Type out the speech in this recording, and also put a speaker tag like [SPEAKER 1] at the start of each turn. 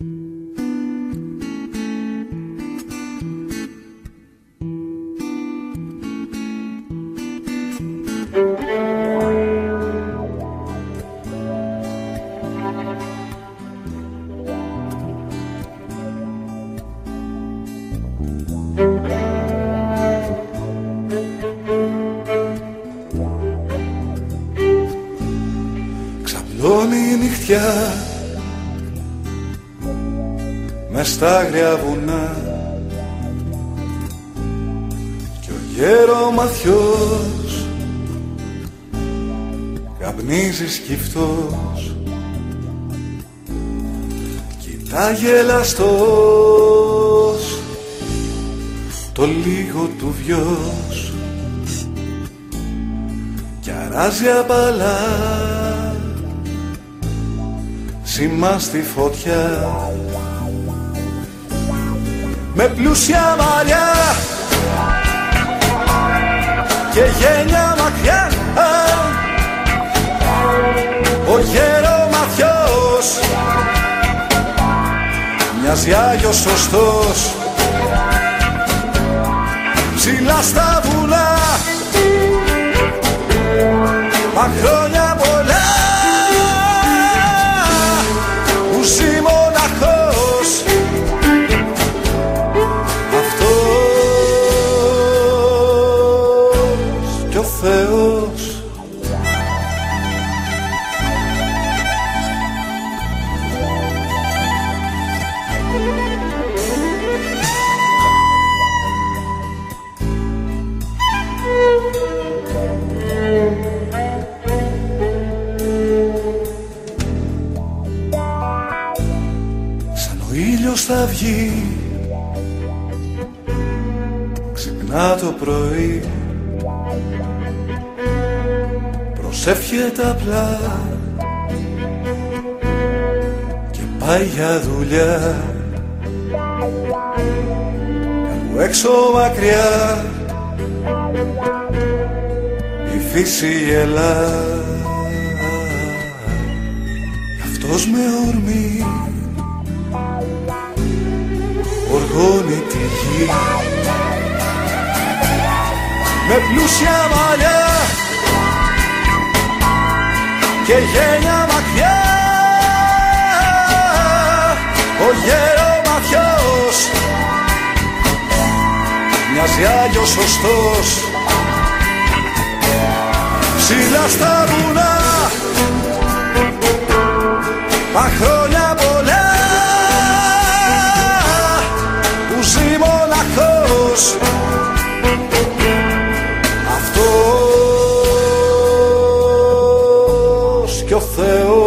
[SPEAKER 1] Ξαπλώνει η νυχτιά μες στα άγρια βουνά κι ο γερομαθιός καπνίζει σκυφτός, κοιτά γελαστός το λίγο του βιός κι αράζει απαλά σήμα στη φωτιά. Με πλούσια μαλλιά και γένια μακριά ο γερομαθιός μοιάζει Άγιος σωστός ψηλά στα βουνά μα χρόνια πολλά που ζει μοναχός αυτός κι ο Θεός. Θα βγει, ξυπνά το πρωί, προσεύχεται απλά και πάει για δουλειά. Κάπου έξω μακριά η φύση γελά κι αυτός με ορμή οργώνει τη γη. Με πλούσια μαλλιά και γένια μακριά ο γερομαθιός μοιάζει Άγιος σωστός ψηλά στα βουνά μα χρόνια πολλά ζει μοναχός αυτός κι ο Θεός.